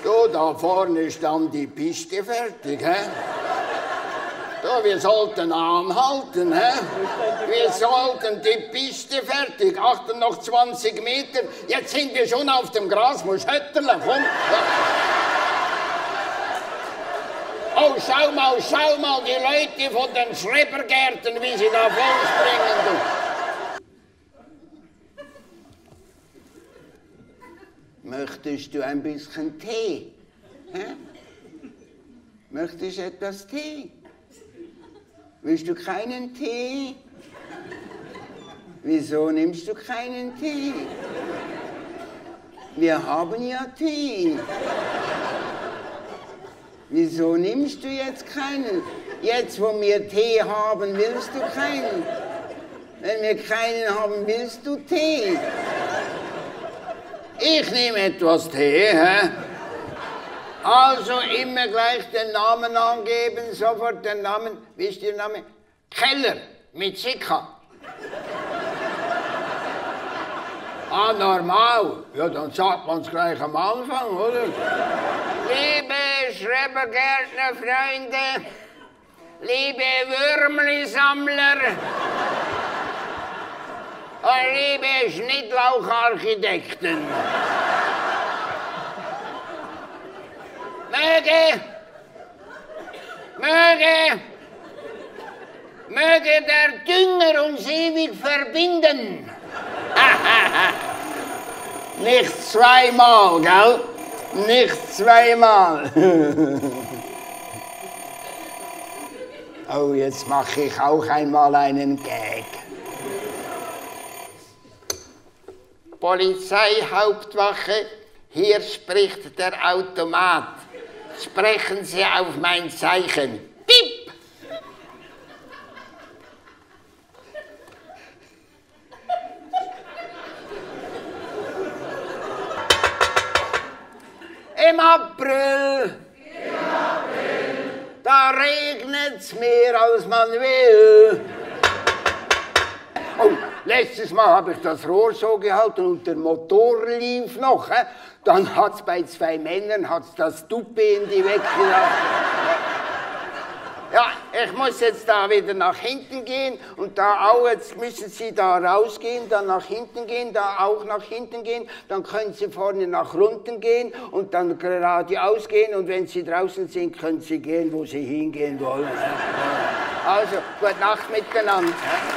Du, da vorne stand die Piste fertig, hä? Du, wir sollten anhalten, hä? Wir sollten die Piste fertig. Achten noch 20 Meter. Jetzt sind wir schon auf dem Gras. Muss Hötterle, komm. Ja. Oh, schau mal, die Leute von den Schrebergärten, wie sie da vorspringen, du. Möchtest du ein bisschen Tee? Hä? Möchtest du etwas Tee? Willst du keinen Tee? Wieso nimmst du keinen Tee? Wir haben ja Tee. Wieso nimmst du jetzt keinen? Jetzt, wo wir Tee haben, willst du keinen? Wenn wir keinen haben, willst du Tee? Ich nehme etwas Tee, hä? Also immer gleich den Namen angeben, sofort den Namen. Wie ist Ihr Name? Keller, mit Sika. Ah, normal. Ja, dann sagt man es gleich am Anfang, oder? Liebe Schrebergärtner-Freunde, liebe Würmli-Sammler und liebe Schnittlaucharchitekten. Möge der Dünger uns ewig verbinden. Nicht zweimal, gell? Nicht zweimal. Oh, jetzt mache ich auch einmal einen Gag. Polizeihauptwache, hier spricht der Automat. Sprechen Sie auf mein Zeichen. Piep! Im April, da regnet's mehr als man will. Oh, letztes Mal habe ich das Rohr so gehalten und der Motor lief noch. Dann hat's bei 2 Männern das Tuppe in die weggelassen. Ja, ich muss jetzt da wieder nach hinten gehen und da auch, jetzt müssen Sie da rausgehen, dann nach hinten gehen, da auch nach hinten gehen, dann können Sie vorne nach unten gehen und dann geradeaus gehen und wenn Sie draußen sind, können Sie gehen, wo Sie hingehen wollen. Also, gute Nacht miteinander.